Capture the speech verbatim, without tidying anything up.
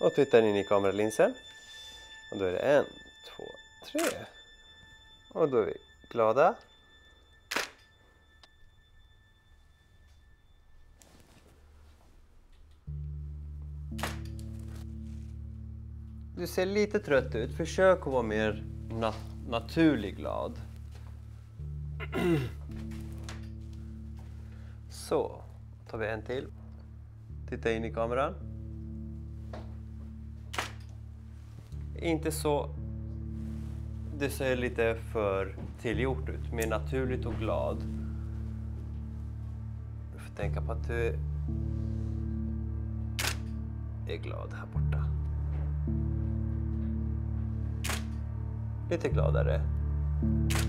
Och tittar in i kameralinsen. Och då är det en, två, tre. Och då är vi glada. Du ser lite trött ut. Försök att vara mer nat naturlig glad. Så, tar vi en till. Titta in i kameran. Inte så... Det ser lite för tillgjort ut. Mer naturligt och glad. Du får tänka på att du är glad här borta. Lite gladare.